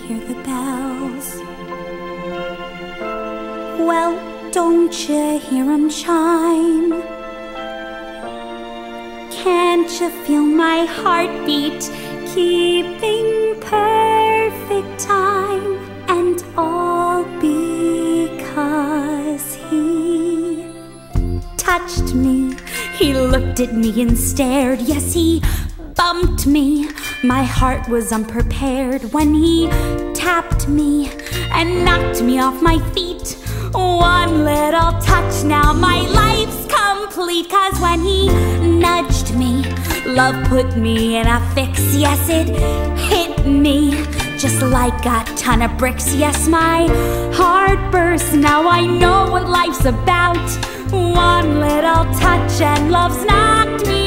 hear the bells. Well, don't you hear 'em chime? Can't you feel my heartbeat keeping perfect time? And all because he touched me. He looked at me and stared. Yes, he bumped me. My heart was unprepared when he tapped me and knocked me off my feet. One little touch, now my life's complete. 'Cause when he nudged me, love put me in a fix. Yes, it hit me just like a ton of bricks. Yes, my heart burst. Now I know what life's about. One little touch and love's knocked me